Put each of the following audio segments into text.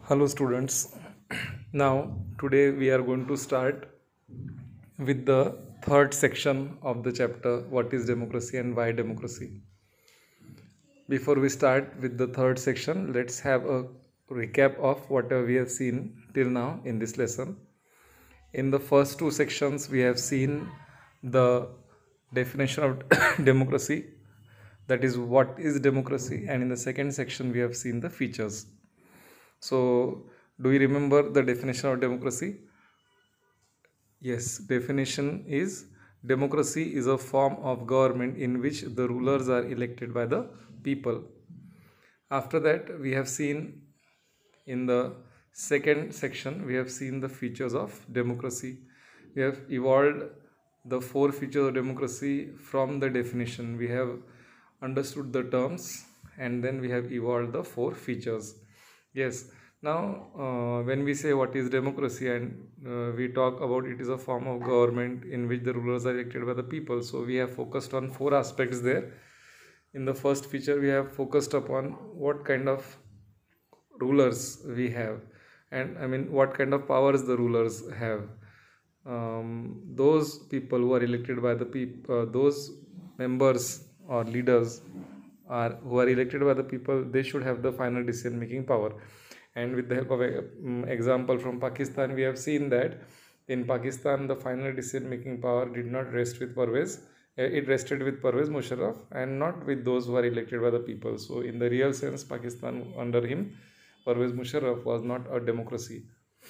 Hello students. Now today we are going to start with the third section of the chapter, what is democracy and why democracy. Before we start with the third section, let's have a recap of whatever we have seen till now in this lesson. In the first two sections we have seen the definition of democracy, that is what is democracy, and in the second section we have seen the features. So do you remember the definition of democracy? Yes, definition is democracy is a form of government in which the rulers are elected by the people. After that, we have seen in the second section, we have seen the features of democracy. We have evolved the four features of democracy from the definition. We have understood the terms and then we have evolved the four features. Yes. Now, when we say what is democracy and we talk about it is a form of government in which the rulers are elected by the people. So we have focused on four aspects there. In the first feature, we have focused upon what kind of rulers we have, and I mean what kind of powers the rulers have. Those people who are elected by the people, those members or leaders are who are elected by the people, they should have the final decision making power. And with the help of example from Pakistan, we have seen that in Pakistan the final decision making power did not rest with Pervez. It rested with Pervez Musharraf and not with those who are elected by the people. So in the real sense, Pakistan under him, Pervez Musharraf, was not a democracy.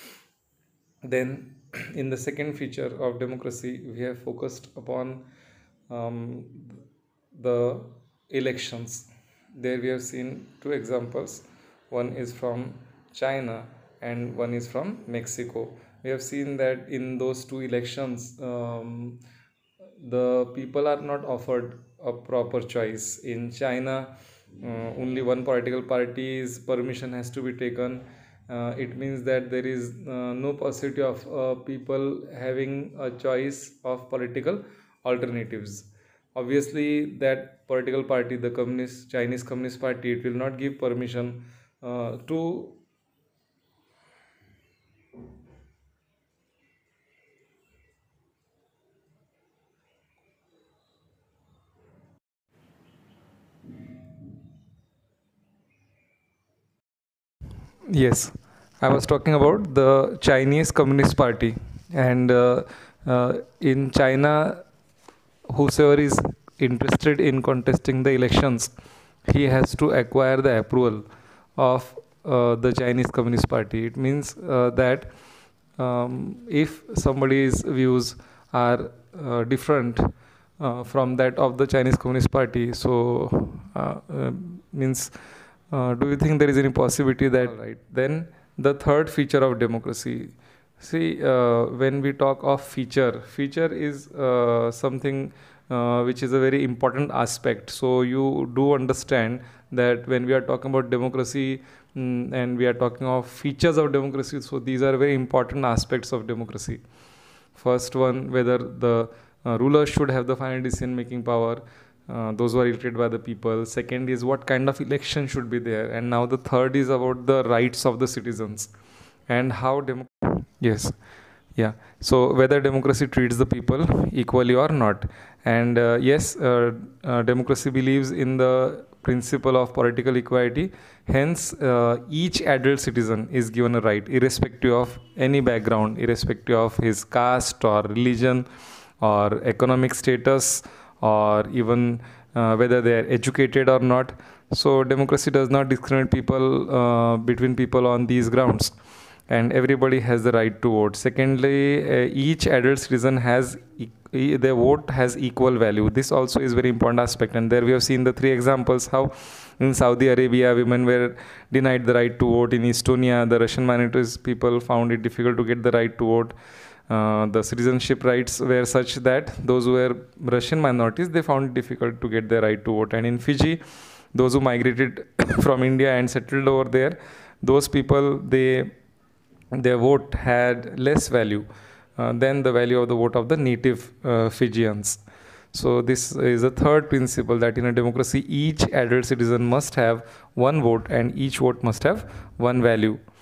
Then in the second feature of democracy, we have focused upon um, the elections. There we have seen two examples. One is from China and one is from Mexico. We have seen that in those two elections, the people are not offered a proper choice. In China, only one political party's permission has to be taken. It means that there is no possibility of people having a choice of political alternatives. Obviously, that political party, the communist Chinese Communist Party, it will not give permission to. Yes, I was talking about the Chinese Communist Party, and in China, whosoever is interested in contesting the elections, he has to acquire the approval of the Chinese Communist Party. It means that if somebody's views are different from that of the Chinese Communist Party, so means do you think there is any possibility that right? Then the third feature of democracy. See, when we talk of feature is something which is a very important aspect. So you do understand that when we are talking about democracy and we are talking of features of democracy, so these are very important aspects of democracy. First one, whether the ruler should have the final decision making power, those who are elected by the people. Second is what kind of election should be there, and now the third is about the rights of the citizens and how yes, yeah, so whether democracy treats the people equally or not. And yes, democracy believes in the principle of political equality. Hence, each adult citizen is given a right, irrespective of any background, irrespective of his caste or religion or economic status, or even whether they are educated or not. So democracy does not discriminate people between people on these grounds, and everybody has the right to vote. Secondly, each adult citizen has their vote has equal value. This also is very important aspect, and there we have seen the three examples how in Saudi Arabia women were denied the right to vote. In Estonia, the Russian minorities people found it difficult to get the right to vote. The citizenship rights were such that those who were Russian minorities, they found it difficult to get their right to vote. And in Fiji, those who migrated from India and settled over there, those people, their vote had less value than the value of the vote of the native Fijians. So this is a third principle, that in a democracy, each adult citizen must have one vote and each vote must have one value.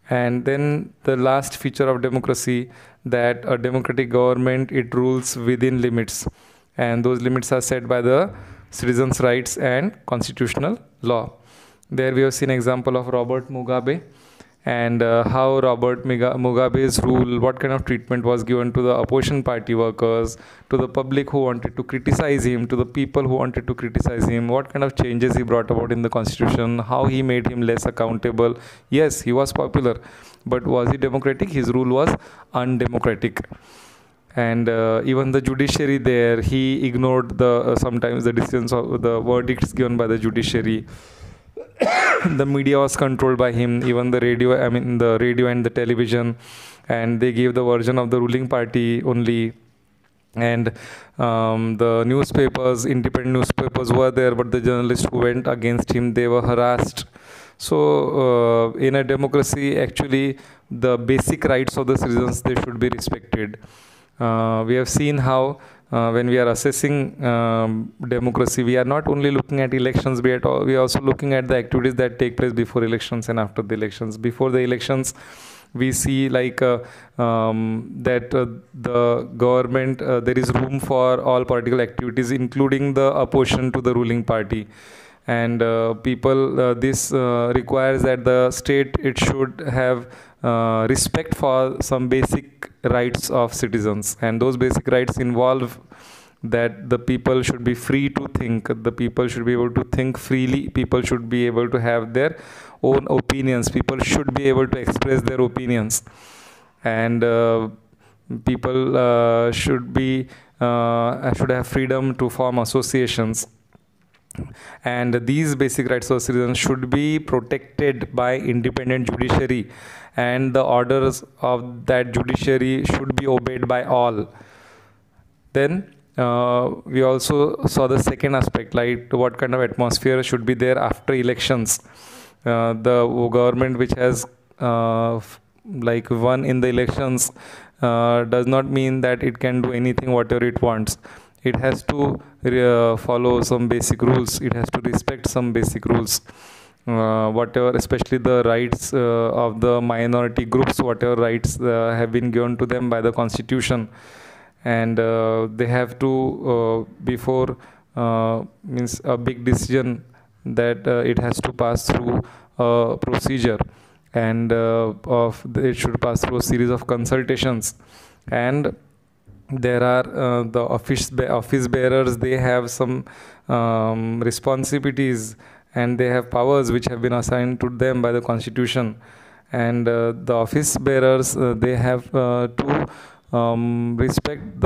And then the last feature of democracy, that a democratic government, it rules within limits, and those limits are set by the citizens' rights and constitutional law. There we have seen example of Robert Mugabe, and how Mugabe's rule, what kind of treatment was given to the opposition party workers, to the public who wanted to criticize him, to the people who wanted to criticize him, what kind of changes he brought about in the constitution, how he made him less accountable. Yes, he was popular, but was he democratic? His rule was undemocratic. And even the judiciary there, he ignored the sometimes the decisions of the verdicts given by the judiciary. The media was controlled by him, even the radio, I mean the radio and the television, and they gave the version of the ruling party only. And the newspapers, independent newspapers were there, but the journalists who went against him, they were harassed. So in a democracy, actually the basic rights of the citizens, they should be respected. We have seen how when we are assessing democracy, we are not only looking at elections, we are also looking at the activities that take place before elections and after the elections. Before the elections, we see like that the government, there is room for all political activities, including the opposition to the ruling party. And this requires that the state, it should have respect for some basic rights of citizens, and those basic rights involve that the people should be free to think, the people should be able to think freely, people should be able to have their own opinions, people should be able to express their opinions, and people should have freedom to form associations. And these basic rights of citizens should be protected by independent judiciary, and the orders of that judiciary should be obeyed by all. Then we also saw the second aspect, like what kind of atmosphere should be there after elections. The government which has like won in the elections does not mean that it can do anything whatever it wants. It has to follow some basic rules. It has to respect some basic rules. Whatever, especially the rights of the minority groups, whatever rights have been given to them by the constitution. And they have to, before means a big decision, that it has to pass through a procedure, and it should pass through a series of consultations. And there are the office bearers, they have some responsibilities, and they have powers which have been assigned to them by the constitution. And the office bearers, they have to respect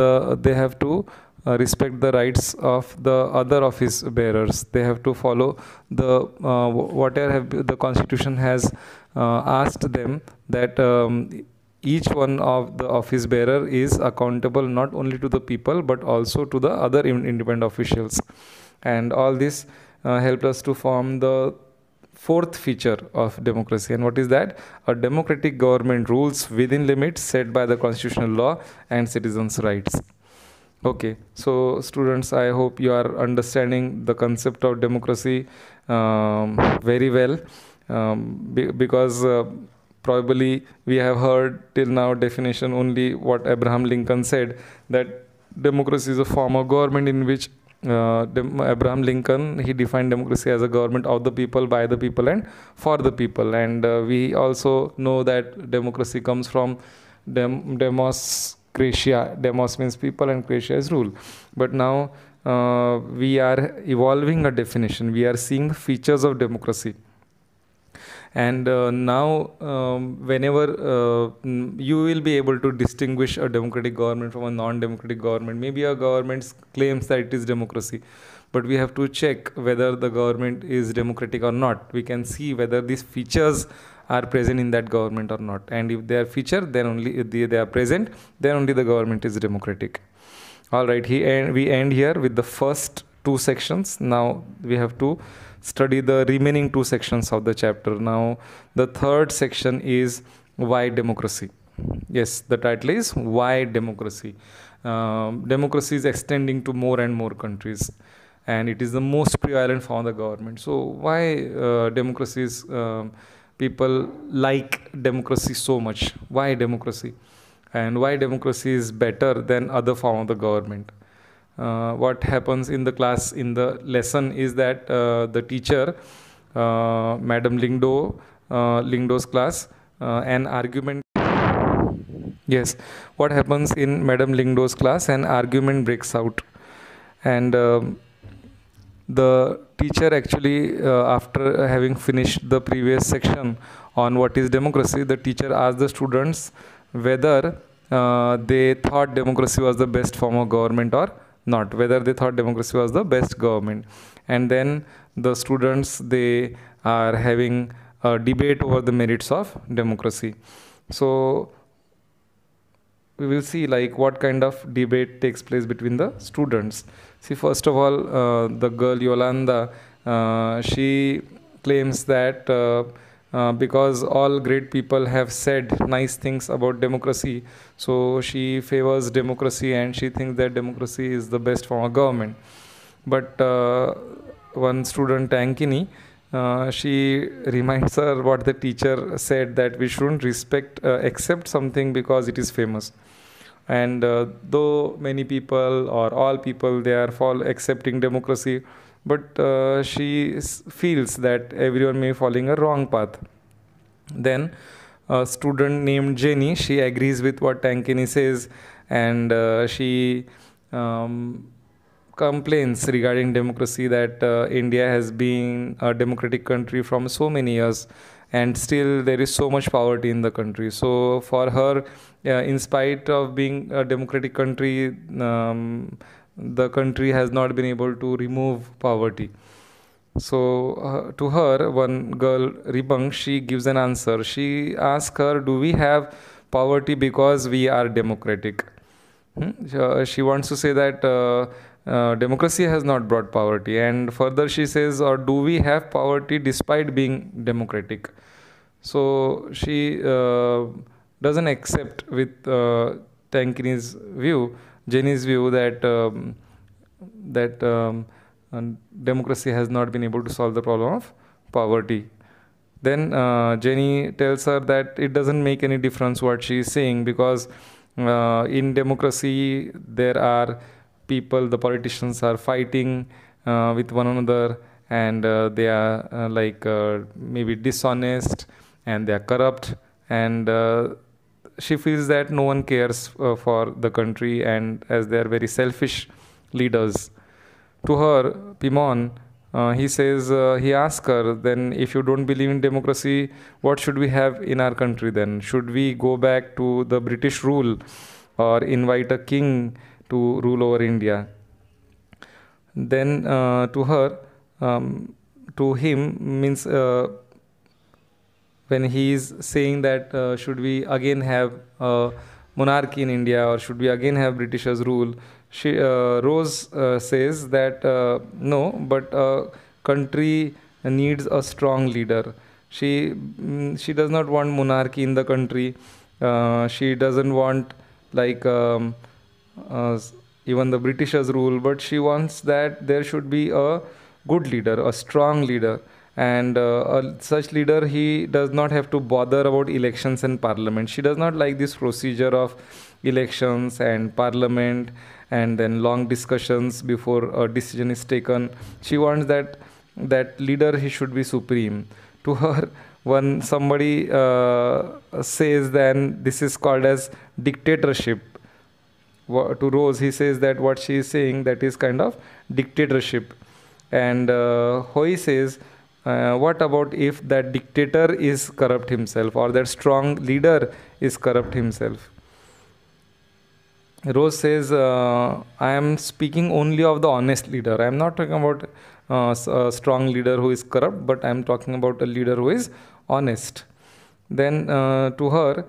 the rights of the other office bearers. They have to follow the whatever the constitution has asked them, that each one of the office bearer is accountable not only to the people but also to the other independent officials. And all this helped us to form the fourth feature of democracy. And what is that? A democratic government rules within limits set by the constitutional law and citizens' rights. Okay, so students, I hope you are understanding the concept of democracy very well, because probably we have heard till now definition only what Abraham Lincoln said, that democracy is a form of government in which Abraham Lincoln, he defined democracy as a government of the people, by the people, and for the people. And we also know that democracy comes from demos Gratia. Demos means people and Gratia is rule. But now we are evolving a definition. We are seeing the features of democracy. And now whenever you will be able to distinguish a democratic government from a non-democratic government. Maybe a government claims that it is democracy, but we have to check whether the government is democratic or not. We can see whether these features are present in that government or not. And if they are featured, then only if they are present, then only the government is democratic. All right, we end here with the first two sections. Now we have to study the remaining two sections of the chapter. Now the third section is why democracy. Yes, the title is why democracy. Democracy is extending to more and more countries, and it is the most prevalent form of the government. So why democracy is people like democracy so much. Why democracy? And why democracy is better than other form of the government. What happens in the class, in the lesson, is that the teacher, Madam Lingdo's class, an argument. Yes, what happens in Madam Lingdo's class? An argument breaks out, and the teacher actually, after having finished the previous section on what is democracy, the teacher asked the students whether they thought democracy was the best form of government or not, whether they thought democracy was the best government. And then the students, they are having a debate over the merits of democracy. So we will see like what kind of debate takes place between the students. See, first of all, the girl Yolanda, she claims that because all great people have said nice things about democracy, so she favors democracy and she thinks that democracy is the best form of government. But one student, Ankini, she reminds her what the teacher said, that we shouldn't accept something because it is famous. And though many people or all people, they are accepting democracy, but she feels that everyone may be following a wrong path. Then a student named Jenny, she agrees with what Ankini says, and she complains regarding democracy, that India has been a democratic country from so many years, and still there is so much poverty in the country. So for her, in spite of being a democratic country, the country has not been able to remove poverty. So to her, one girl, Ribang, she gives an answer. She asks her, do we have poverty because we are democratic? She wants to say that democracy has not brought poverty. And further she says, or do we have poverty despite being democratic? So she doesn't accept with Tankini's view, Jenny's view, that democracy has not been able to solve the problem of poverty. Then Jenny tells her that it doesn't make any difference what she is saying, because in democracy there are people, the politicians are fighting with one another, and they are maybe dishonest, and they are corrupt, and she feels that no one cares for the country, and as they are very selfish leaders. To her, Pimon, he says, he asks her, then if you don't believe in democracy, what should we have in our country then? Should we go back to the British rule, or invite a king to rule over India? Then to her, to him means when he is saying that should we again have monarchy in India, or should we again have Britishers rule, Rose says that no, but a country needs a strong leader. She does not want monarchy in the country. She doesn't want even the Britishers rule, but she wants that there should be a good leader, a strong leader. And such leader, he does not have to bother about elections and parliament. She does not like this procedure of elections and parliament and then long discussions before a decision is taken. She wants that leader, he should be supreme. To her, when somebody says, then this is called as dictatorship. To Rose, he says that what she is saying, that is kind of dictatorship. And Hoi says, what about if that dictator is corrupt himself, or that strong leader is corrupt himself? Rose says, I am speaking only of the honest leader. I am not talking about a strong leader who is corrupt, but I am talking about a leader who is honest. Then to her,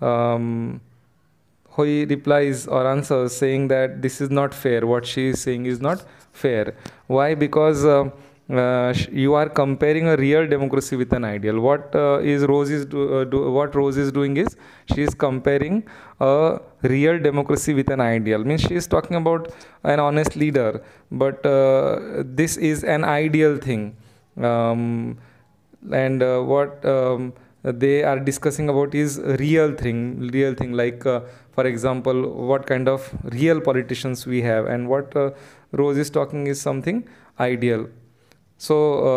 Hoi replies or answers saying that this is not fair. What she is saying is not fair. Why? Because you are comparing a real democracy with an ideal. What Rose is doing is, she is comparing a real democracy with an ideal. Means she is talking about an honest leader, but this is an ideal thing. And what they are discussing about is real thing, like for example, what kind of real politicians we have, and what Rose is talking is something ideal. So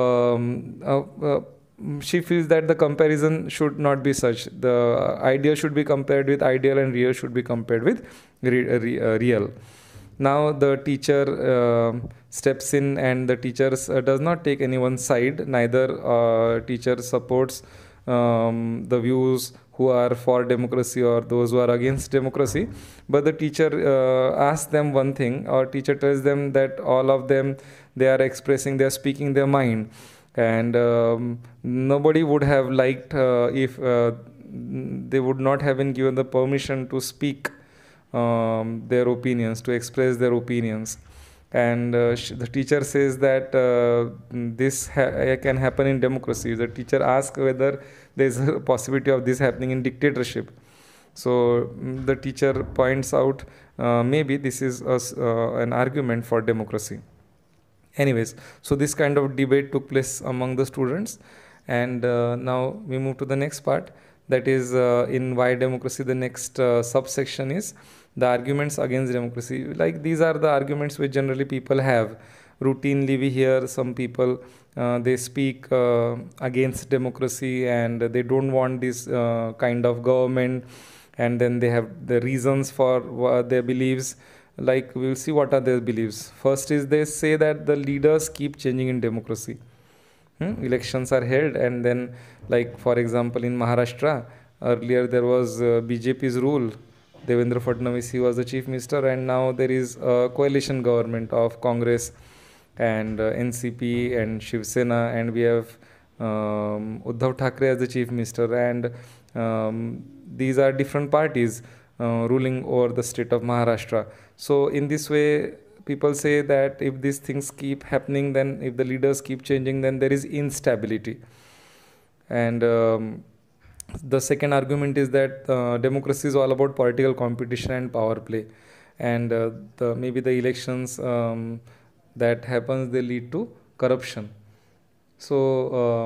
she feels that the comparison should not be such. The ideal should be compared with ideal, and real should be compared with real. Now the teacher steps in, and the teacher does not take anyone's side. Neither teacher supports the views who are for democracy or those who are against democracy, but the teacher asks them one thing, or teacher tells them that all of them, they are expressing, they are speaking their mind, and nobody would have liked if they would not have been given the permission to speak their opinions, to express their opinions. And the teacher says that this can happen in democracy. The teacher asks whether there is a possibility of this happening in dictatorship. So the teacher points out maybe this is an argument for democracy. Anyways, so this kind of debate took place among the students, and now we move to the next part, that is in why democracy. The next subsection is the arguments against democracy. Like, these are the arguments which generally people have routinely. We hear some people, they speak against democracy, and they don't want this kind of government, and then they have the reasons for their beliefs. Like, we'll see what are their beliefs. First is, they say that the leaders keep changing in democracy. Elections are held, and then, like for example, in Maharashtra, earlier there was BJP's rule. Devendra Fadnavis, he was the chief minister, and now there is a coalition government of Congress and NCP and Shiv Sena, and we have Uddhav Thackeray as the chief minister, and these are different parties ruling over the state of Maharashtra. So in this way, people say that if these things keep happening, then if the leaders keep changing, then there is instability. And the second argument is that democracy is all about political competition and power play, and maybe the elections that happens, they lead to corruption. So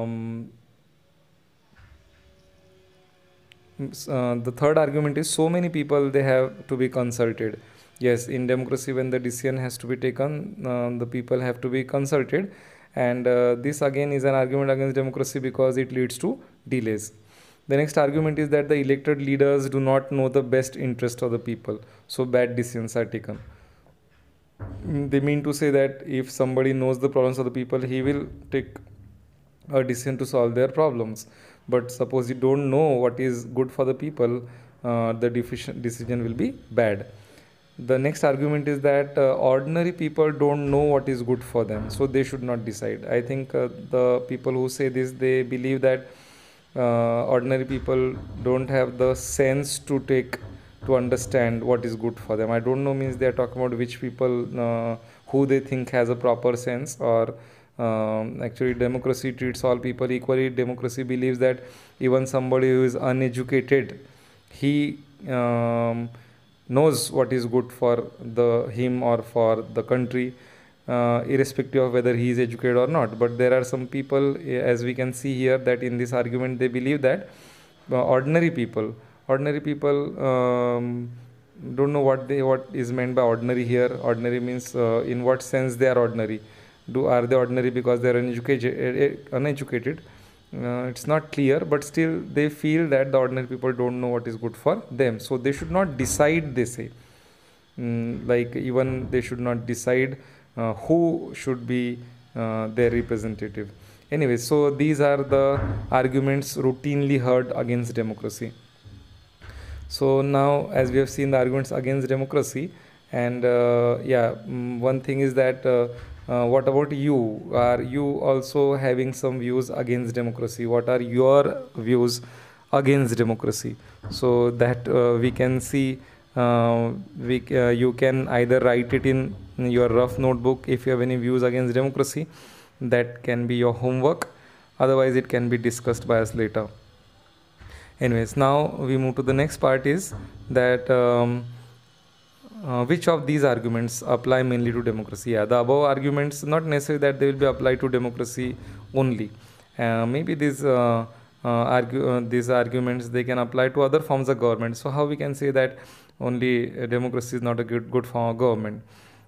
the third argument is, so many people, they have to be consulted. Yes, in democracy, when the decision has to be taken, the people have to be consulted, and this again is an argument against democracy because it leads to delays. The next argument is that the elected leaders do not know the best interest of the people, so bad decisions are taken. They mean to say that if somebody knows the problems of the people, he will take a decision to solve their problems. But suppose you don't know what is good for the people, the decision will be bad. The next argument is that ordinary people don't know what is good for them, so they should not decide. I think the people who say this, they believe that ordinary people don't have the sense to understand what is good for them. I don't know, means they are talking about which people who they think has a proper sense, or actually democracy treats all people equally. Democracy believes that even somebody who is uneducated, he knows what is good for him or for the country, irrespective of whether he is educated or not. But there are some people, as we can see here, that in this argument they believe that ordinary people don't know what is meant by ordinary here. Ordinary means in what sense they are ordinary. Are they ordinary because they are uneducated? It's not clear, but still they feel that the ordinary people don't know what is good for them, so they should not decide, they say. Like, even they should not decide who should be their representative. Anyway, so these are the arguments routinely heard against democracy. So now, as we have seen the arguments against democracy, and one thing is that what about you? Are you also having some views against democracy? What are your views against democracy? So that we can see, you can either write it in your rough notebook if you have any views against democracy. That can be your homework. Otherwise, it can be discussed by us later. Anyways, now we move to the next part, is that which of these arguments apply mainly to democracy? Yeah, the above arguments, not necessarily that they will be applied to democracy only. Maybe these these arguments they can apply to other forms of government. So how we can say that only democracy is not a good form of government?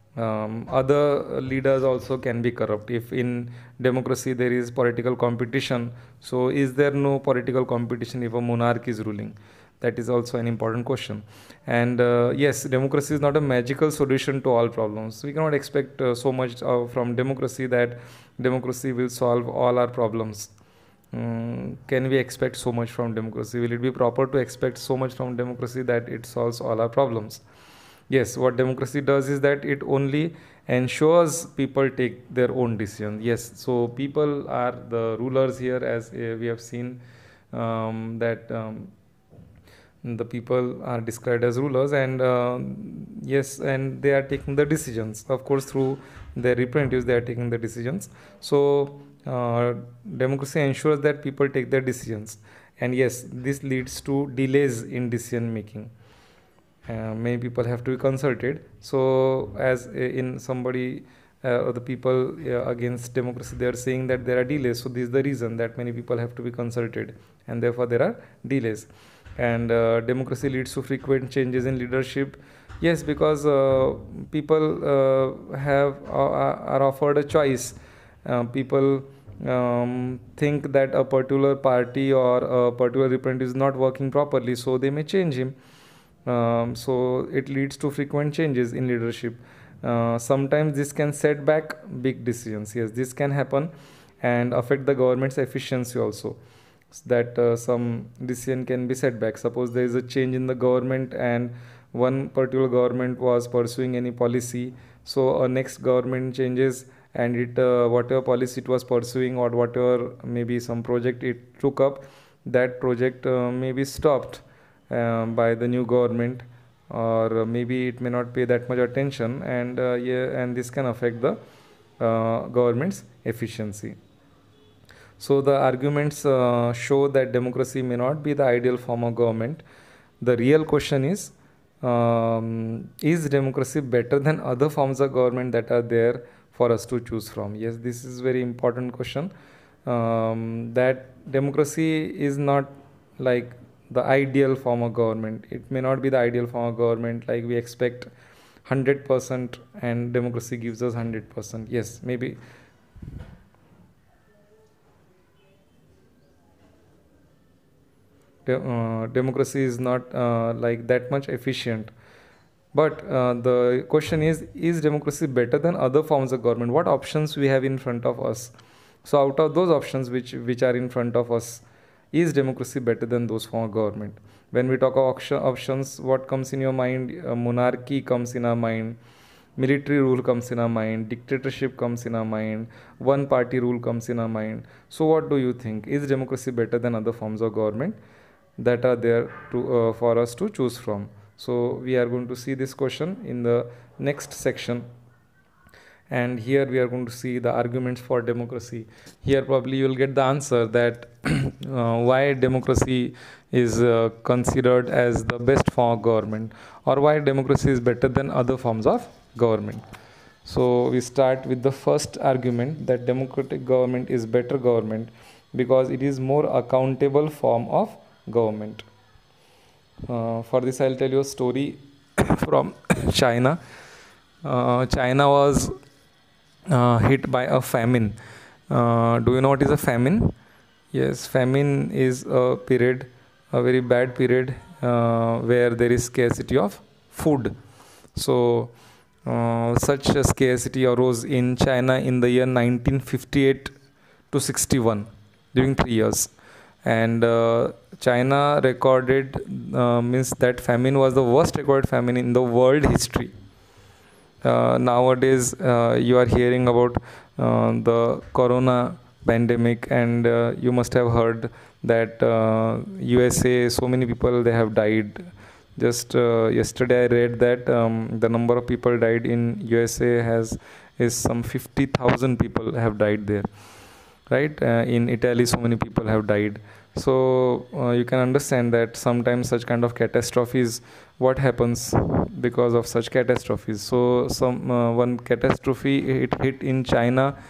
Other leaders also can be corrupt. If in democracy there is political competition, so is there no political competition if a monarch is ruling? That is also an important question. And yes, democracy is not a magical solution to all problems. We cannot expect so much from democracy that democracy will solve all our problems. Can we expect so much from democracy? Will it be proper to expect so much from democracy that it solves all our problems? Yes, what democracy does is that it only ensures people take their own decisions. Yes, so people are the rulers here, as we have seen that the people are described as rulers, and yes, and they are taking the decisions. Of course, through their representatives, they are taking the decisions. So democracy ensures that people take their decisions, and yes, this leads to delays in decision making. Many people have to be consulted. So as in somebody or the people against democracy, they are saying that there are delays. So this is the reason that many people have to be consulted, and therefore there are delays. And democracy leads to frequent changes in leadership. Yes, because people are offered a choice. People think that a particular party or a particular representative is not working properly, so they may change him. So it leads to frequent changes in leadership. Sometimes this can set back big decisions. Yes, this can happen and affect the government's efficiency also. That some decision can be set back. Suppose there is a change in the government and one particular government was pursuing any policy, so a next government changes and it whatever policy it was pursuing or whatever maybe some project it took up, that project may be stopped by the new government, or maybe it may not pay that much attention, and yeah, and this can affect the government's efficiency. So the arguments show that democracy may not be the ideal form of government. The real question is democracy better than other forms of government that are there for us to choose from? Yes, this is very important question. That democracy is not like the ideal form of government. It may not be the ideal form of government, like we expect 100% and democracy gives us 100%. Yes, maybe democracy is not like that much efficient. But the question is democracy better than other forms of government? What options we have in front of us? So out of those options which are in front of us, is democracy better than those form of government? When we talk of options, what comes in your mind? Monarchy comes in our mind, military rule comes in our mind, dictatorship comes in our mind, one party rule comes in our mind. So what do you think? Is democracy better than other forms of government that are there to for us to choose from? So we are going to see this question in the next section, and here we are going to see the arguments for democracy. Here probably you will get the answer that why democracy is considered as the best form of government, or why democracy is better than other forms of government. So we start with the first argument, that democratic government is better government because it is more accountable form of government. For this I'll tell you a story from China. China was hit by a famine. Do you know what is a famine? Yes, famine is a period, a very bad period where there is scarcity of food. So such a scarcity arose in China in the year 1958 to 61, during 3 years. And China recorded, means that famine was the worst recorded famine in the world history. Nowadays you are hearing about the corona pandemic, and you must have heard that USA, so many people they have died. Just yesterday I read that the number of people died in USA is some 50,000 people have died there, right? In Italy so many people have died. So you can understand that sometimes such kind of catastrophes, what happens because of such catastrophes. So some one catastrophe it hit in China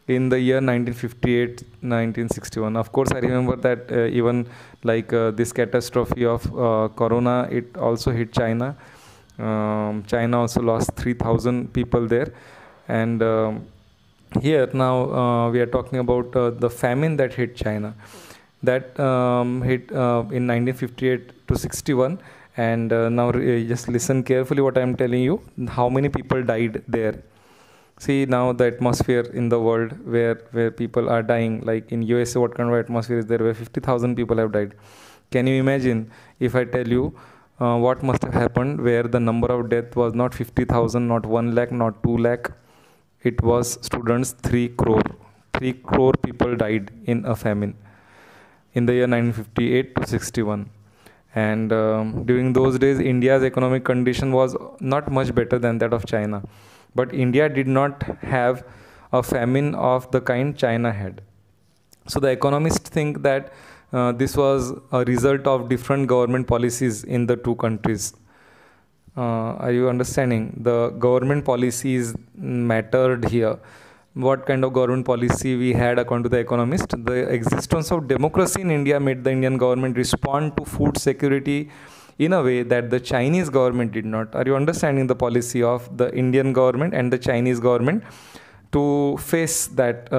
in the year 1958, 1961. Of course, I remember that even like this catastrophe of corona, it also hit China. China also lost 3,000 people there. And here now we are talking about the famine that hit China. That hit in 1958 to 61. And now just listen carefully what I am telling you. How many people died there? See now the atmosphere in the world where people are dying. Like in USA, what kind of atmosphere is there? Where 50,000 people have died. Can you imagine if I tell you what must have happened where the number of death was not 50,000, not 1 lakh, not 2 lakh. It was, students, 3 crore. 3 crore people died in a famine in the year 1958 to 61. And during those days, India's economic condition was not much better than that of China. But India did not have a famine of the kind China had. So the economists think that this was a result of different government policies in the two countries. Are you understanding? The government policies mattered here. What kind of government policy we had according to the economist? The existence of democracy in India made the Indian government respond to food security in a way that the Chinese government did not. Are you understanding the policy of the Indian government and the Chinese government to face that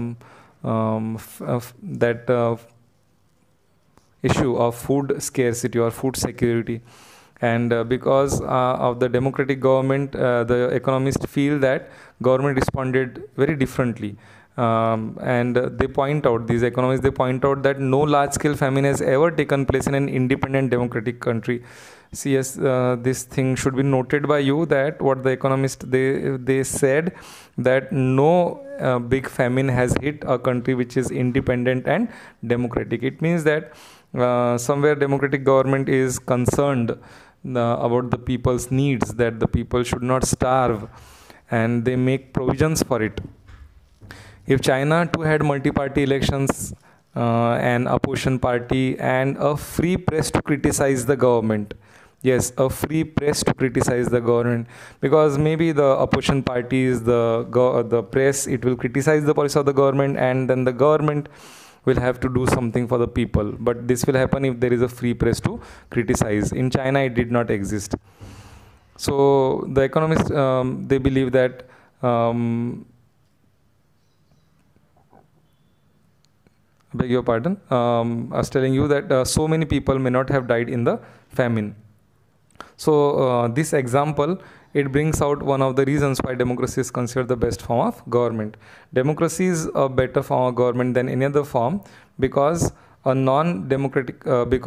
issue of food scarcity or food security? And because of the democratic government, the economists feel that government responded very differently. And they point out, these economists, they point out that no large-scale famine has ever taken place in an independent democratic country. See, yes, this thing should be noted by you, that what the economists, they said that no big famine has hit a country which is independent and democratic. It means that somewhere democratic government is concerned about the people's needs, that the people should not starve, and they make provisions for it. If China too had multi-party elections, an opposition party, and a free press to criticize the government, yes, a free press to criticize the government, because maybe the opposition parties, the press, it will criticize the policy of the government, and then the government will have to do something for the people. But this will happen if there is a free press to criticize. In China, it did not exist. So the economists, they believe that beg your pardon, I was telling you that so many people may not have died in the famine. So this example, it brings out one of the reasons why democracy is considered the best form of government. Democracy is a better form of government than any other form, because a non-democratic,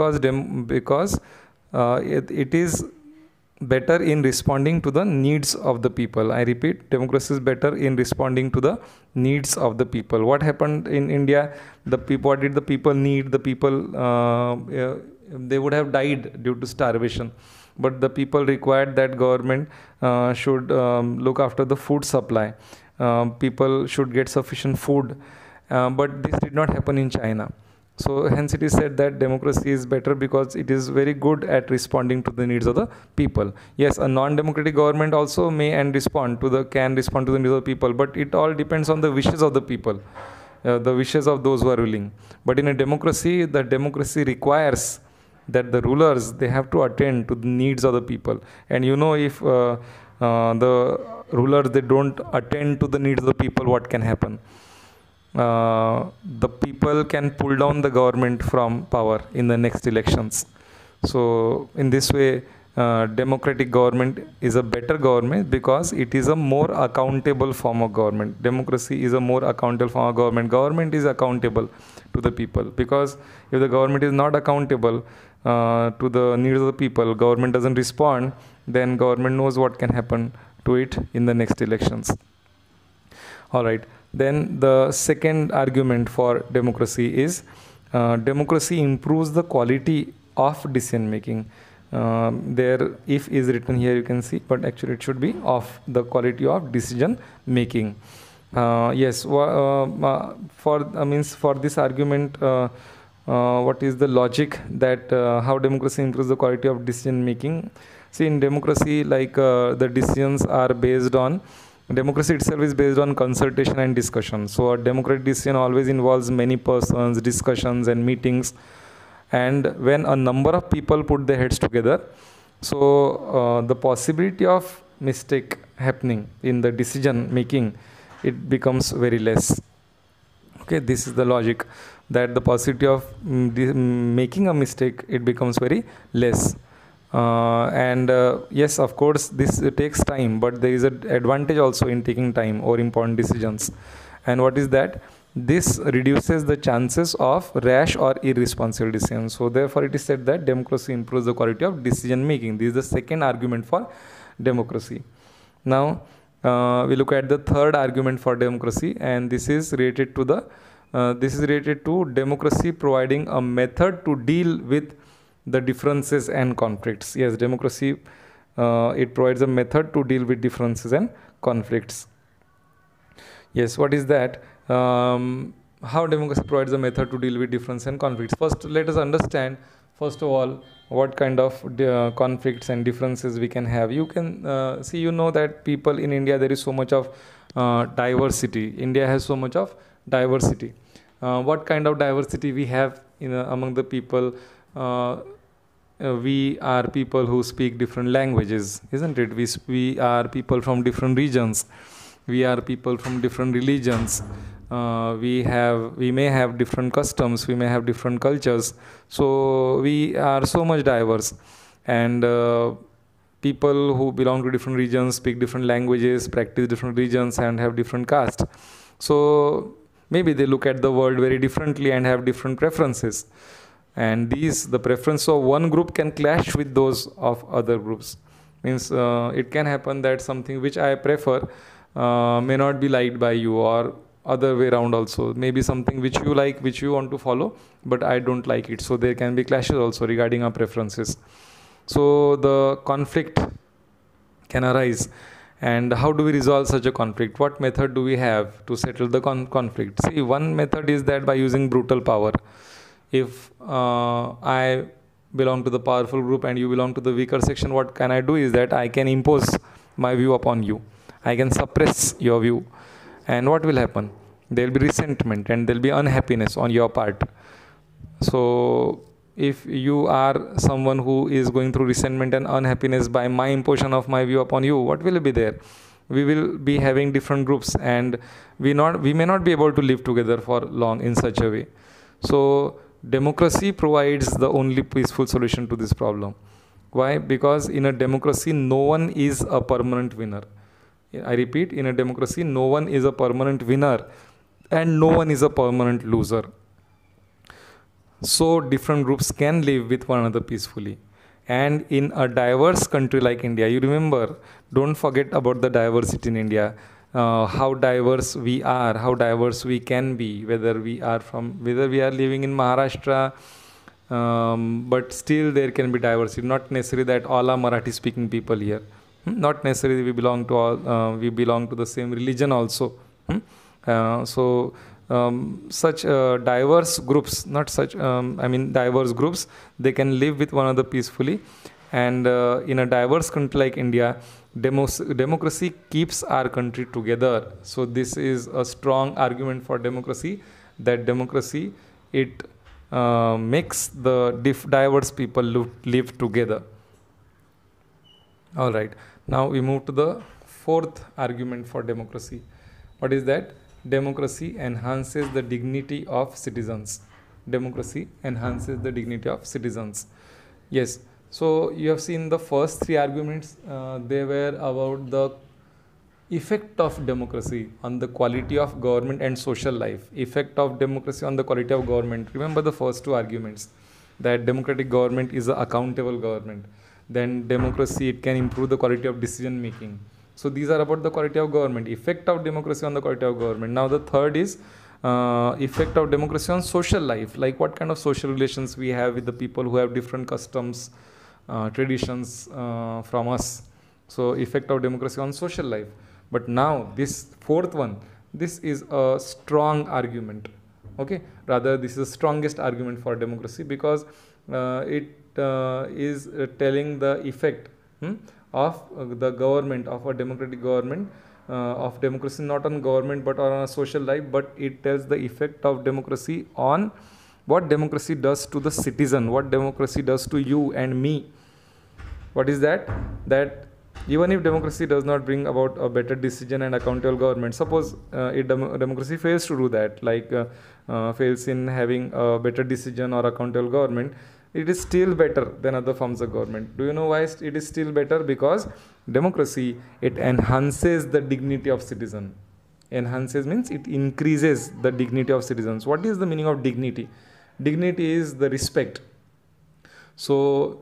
it is better in responding to the needs of the people. I repeat, democracy is better in responding to the needs of the people. What happened in India? What did the people need? The people, they would have died due to starvation. But the people required that government should look after the food supply. People should get sufficient food. But this did not happen in China. So hence it is said that democracy is better because it is very good at responding to the needs of the people. Yes, a non-democratic government also can respond to the needs of the people, but it all depends on the wishes of the people, the wishes of those who are ruling. But in a democracy, the democracy requires that the rulers, they have to attend to the needs of the people. And you know, if the rulers, they don't attend to the needs of the people, what can happen? The people can pull down the government from power in the next elections. So in this way, democratic government is a better government because it is a more accountable form of government. Democracy is a more accountable form of government. Government is accountable to the people, because if the government is not accountable to the needs of the people, government doesn't respond, then government knows what can happen to it in the next elections. All right. Then the second argument for democracy is democracy improves the quality of decision making. There, if is written here, you can see, but actually it should be of the quality of decision making. Yes, for this argument, what is the logic that how democracy improves the quality of decision making? See, in democracy, like the decisions are based on Democracy itself is based on consultation and discussion. So a democratic decision always involves many persons, discussions and meetings. And when a number of people put their heads together, so the possibility of mistake happening in the decision making, it becomes very less. Okay, this is the logic, that the possibility of making a mistake, it becomes very less. And yes, of course, this takes time, but there is an advantage also in taking time or important decisions. And what is that? This reduces the chances of rash or irresponsible decisions. So therefore it is said that democracy improves the quality of decision making. This is the second argument for democracy. Now we look at the third argument for democracy, and this is related to democracy providing a method to deal with the differences and conflicts. Yes, democracy, it provides a method to deal with differences and conflicts. Yes, what is that? How democracy provides a method to deal with differences and conflicts. First, let us understand, first of all, what kind of conflicts and differences we can have. You can see, you know that people in India, there is so much of diversity. India has so much of diversity. What kind of diversity we have among the people? We are people who speak different languages, isn't it? We are people from different regions. We are people from different religions. We may have different customs. We may have different cultures. So we are so much diverse. And people who belong to different regions speak different languages, practice different religions, and have different castes. So maybe they look at the world very differently and have different preferences. And the preference of one group can clash with those of other groups. Means it can happen that something which I prefer may not be liked by you, or other way around also. Maybe something which you like, which you want to follow, but I don't like it. So there can be clashes also regarding our preferences. So the conflict can arise. And how do we resolve such a conflict? What method do we have to settle the conflict? See, one method is that by using brutal power. If I belong to the powerful group and you belong to the weaker section, what can I do is that I can impose my view upon you. I can suppress your view. And what will happen? There will be resentment and there will be unhappiness on your part. So if you are someone who is going through resentment and unhappiness by my imposition of my view upon you, what will be there? We will be having different groups, and we may not be able to live together for long in such a way. So democracy provides the only peaceful solution to this problem. Why? Because in a democracy, no one is a permanent winner. I repeat, in a democracy, no one is a permanent winner and no one is a permanent loser. So different groups can live with one another peacefully. And in a diverse country like India, you remember, don't forget about the diversity in India. How diverse we are, how diverse we can be, whether we are living in Maharashtra, but still there can be diversity. Not necessarily that all are Marathi speaking people here. Not necessarily we belong to the same religion also. Such diverse groups, diverse groups, they can live with one another peacefully. And in a diverse country like India, democracy keeps our country together. So this is a strong argument for democracy, that democracy, it makes the diverse people live together. All right. Now we move to the fourth argument for democracy. What is that? Democracy enhances the dignity of citizens. Democracy enhances the dignity of citizens. Yes. So you have seen the first three arguments. They were about the effect of democracy on the quality of government and social life. Effect of democracy on the quality of government. Remember the first two arguments, that democratic government is an accountable government. Then democracy, it can improve the quality of decision making. So these are about the quality of government, effect of democracy on the quality of government. Now the third is effect of democracy on social life, like what kind of social relations we have with the people who have different customs, traditions from us. So effect of democracy on social life. But now this fourth one, this is a strong argument. Okay, rather this is the strongest argument for democracy, because it is telling the effect of the government, of a democratic government, of democracy not on government but on a social life, but it tells the effect of democracy on what democracy does to the citizen, what democracy does to you and me. What is that? That even if democracy does not bring about a better decision and accountable government, suppose democracy fails to do that, like fails in having a better decision or accountable government, it is still better than other forms of government. Do you know why it is still better? Because democracy, it enhances the dignity of citizen. Enhances means it increases the dignity of citizens. What is the meaning of dignity? Dignity is the respect. So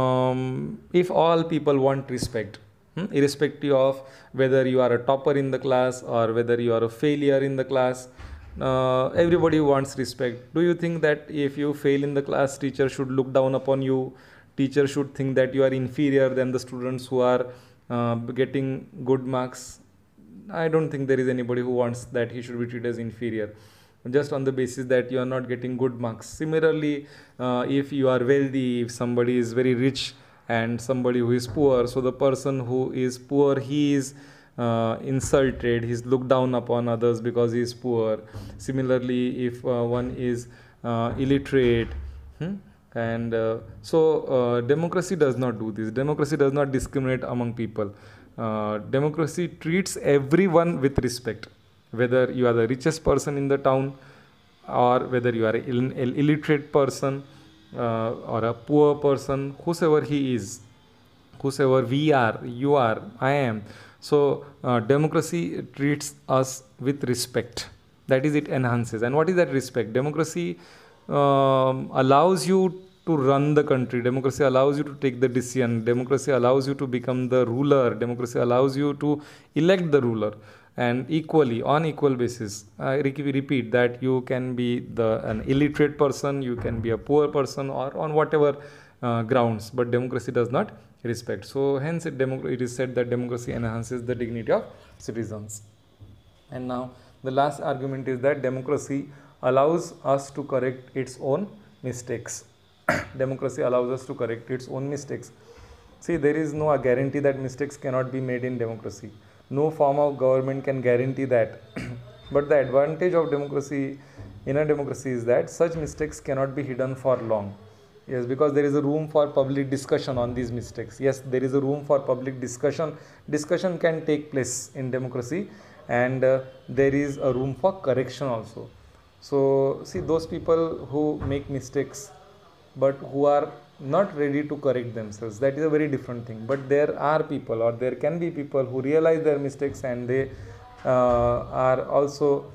if all people want respect, irrespective of whether you are a topper in the class or whether you are a failure in the class, everybody wants respect. Do you think that if you fail in the class, teacher should look down upon you? Teacher should think that you are inferior than the students who are getting good marks? I don't think there is anybody who wants that he should be treated as inferior just on the basis that you are not getting good marks. Similarly, if you are wealthy, if somebody is very rich and somebody who is poor, so the person who is poor, he is insulted, he is looked down upon others because he is poor. Similarly, if one is illiterate, and so democracy does not do this. Democracy does not discriminate among people. Democracy treats everyone with respect, whether you are the richest person in the town or whether you are an illiterate person or a poor person, whosoever he is, whosoever we are, you are, I am. So democracy treats us with respect. That is, it enhances. And what is that respect? Democracy allows you to run the country. Democracy allows you to take the decision. Democracy allows you to become the ruler. Democracy allows you to elect the ruler. And equally, on equal basis, I repeat that you can be an illiterate person, you can be a poor person, or on whatever grounds, but democracy does not respect. So hence it is said that democracy enhances the dignity of citizens. And now the last argument is that democracy allows us to correct its own mistakes. Democracy allows us to correct its own mistakes. See, there is no guarantee that mistakes cannot be made in democracy. No form of government can guarantee that. But the advantage of democracy, in a democracy, is that such mistakes cannot be hidden for long. Yes, because there is a room for public discussion on these mistakes. Yes, there is a room for public discussion. Discussion can take place in democracy, and there is a room for correction also. So, see, those people who make mistakes but who are not ready to correct themselves, that is a very different thing. But there are people, or there can be people who realize their mistakes and they are also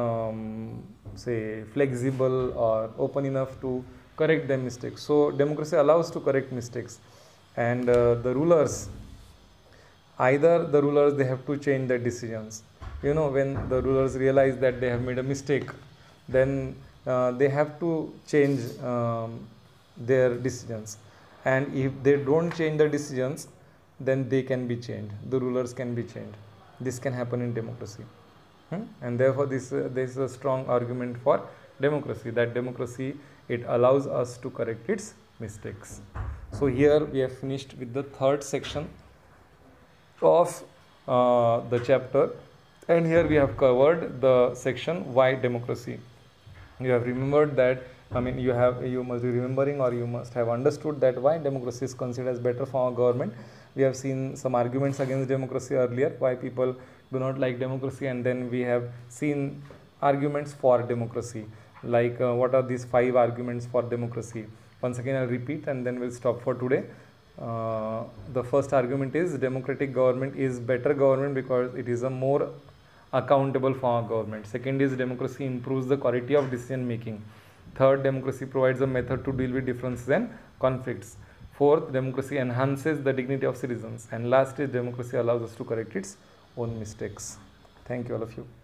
say flexible or open enough to correct their mistakes. So democracy allows to correct mistakes. And the rulers, either the rulers, they have to change their decisions. You know, when the rulers realize that they have made a mistake, then they have to change their decisions. And if they don't change the decisions, then they can be changed. The rulers can be changed. This can happen in democracy. And therefore this is a strong argument for democracy, that democracy, it allows us to correct its mistakes. So here we have finished with the third section of the chapter, and here we have covered the section why democracy. You have remembered that, I mean, you must be remembering, or you must have understood that why democracy is considered as better form of government. We have seen some arguments against democracy earlier, why people do not like democracy, and then we have seen arguments for democracy. Like what are these 5 arguments for democracy? Once again I'll repeat and then we'll stop for today. The first argument is democratic government is better government because it is a more accountable form of government. Second is democracy improves the quality of decision making. Third, democracy provides a method to deal with differences and conflicts. Fourth, democracy enhances the dignity of citizens. And last is democracy allows us to correct its own mistakes. Thank you, all of you.